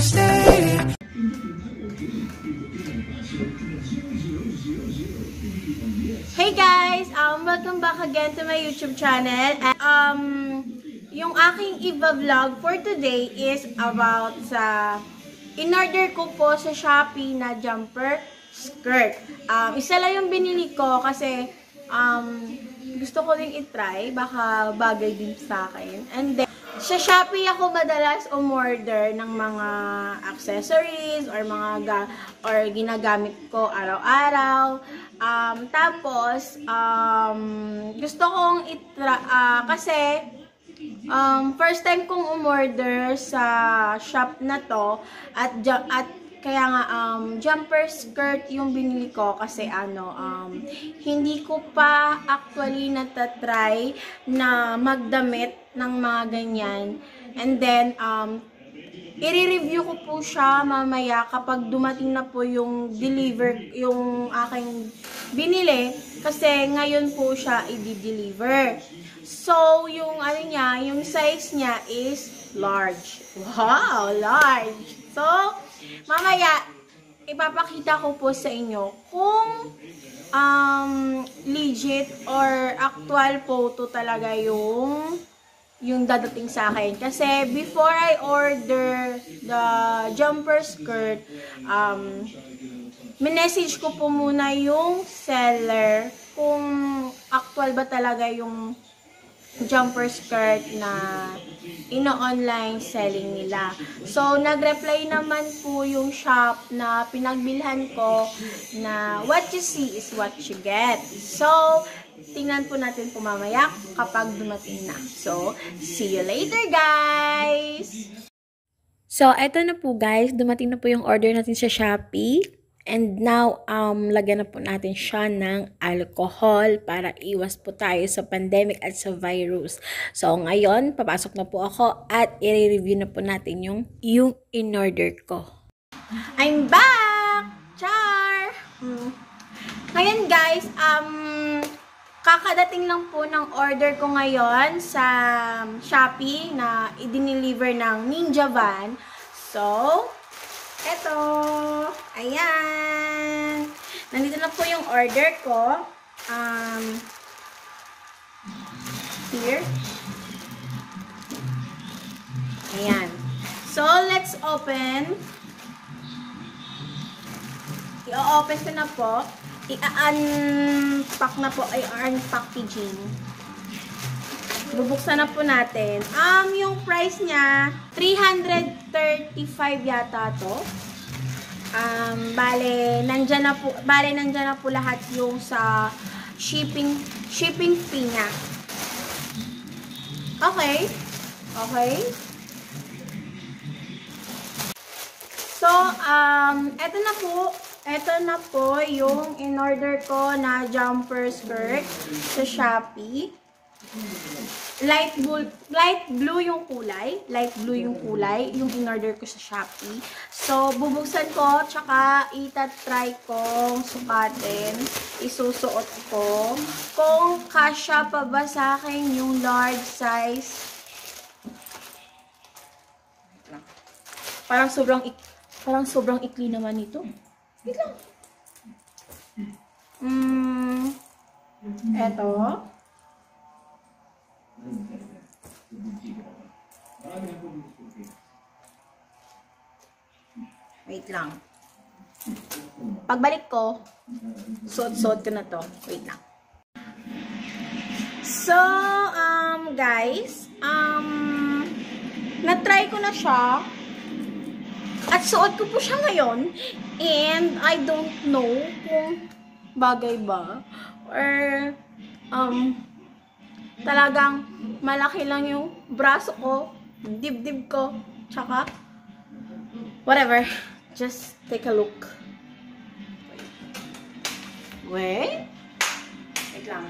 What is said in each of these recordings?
stay. Hey guys! Welcome back again to my YouTube channel. Yung aking i-vlog for today is about sa in-order ko po sa Shopee na jumper skirt. Isa lang yung binili ko kasi gusto ko rin i-try. Baka bagay din sa akin. And then, sa Shopee ako madalas umorder ng mga accessories or ginagamit ko araw-araw. Tapos, gusto kong kasi first time kong umorder sa shop na to at kaya nga jumper skirt yung binili ko kasi hindi ko pa actually natatry na magdamit ng mga ganyan. And then i-review ko po siya mamaya kapag dumating na po yung yung aking binili kasi ngayon po siya i-deliver. So, yung yung size niya is large. Wow, large. So, mamaya ipapakita ko po sa inyo kung legit or actual po to talaga yung dadating sa akin. Kasi before I order the jumper skirt, minessage ko po muna yung seller kung actual ba talaga yung jumper skirt na ino-online selling nila. So, nag-reply naman po yung shop na pinagbilhan ko na what you see is what you get. So, tingnan po natin po mamaya kapag dumating na. So, see you later, guys! So, eto na po, guys. Dumating na po yung order natin sa Shopee. And now, lagyan na po natin siya ng alcohol para iwas po tayo sa pandemic at sa virus. So, ngayon, papasok na po ako at i-review na po natin yung in-order ko. I'm back! Char! Ngayon, guys, kakadating lang po ng order ko ngayon sa Shopee na i-deliver ng Ninja Van. So, eto, ayan. Nandito na po yung order ko. Here. Ayan. So, let's open. I-open ko na po. I-unpack na po. Ay, unpackaging. Bubuksan na po natin. Yung price niya, 335 yata to. Bale, nandyan na po lahat yung sa shipping fee niya. Okay. Okay. So, eto na po yung in-order ko na jumper skirt sa Shopee. Light blue yung kulay. Yung in-order ko sa Shopee. So, bubuksan ko, tsaka itatry kong sukatin. Isusuot ko. Kung kasya pa ba sa akin yung large size. Parang sobrang ikli naman ito. Wait lang. Eto. Wait lang. Pagbalik ko, suot-suot ko na to. Wait lang. So, guys, na-try ko na siya. At suot ko po siya ngayon. And I don't know kung bagay ba. Or, talagang malaki lang yung braso ko, dibdib ko, tsaka whatever. Just take a look. Wait lang.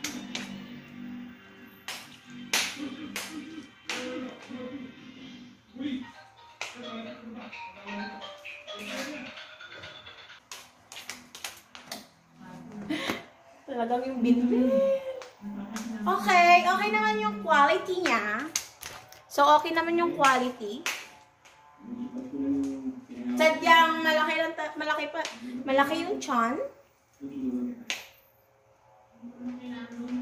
Talagang yung binbin. Okay naman yung quality niya. So, okay naman yung quality. Sadyang malaki yung chan.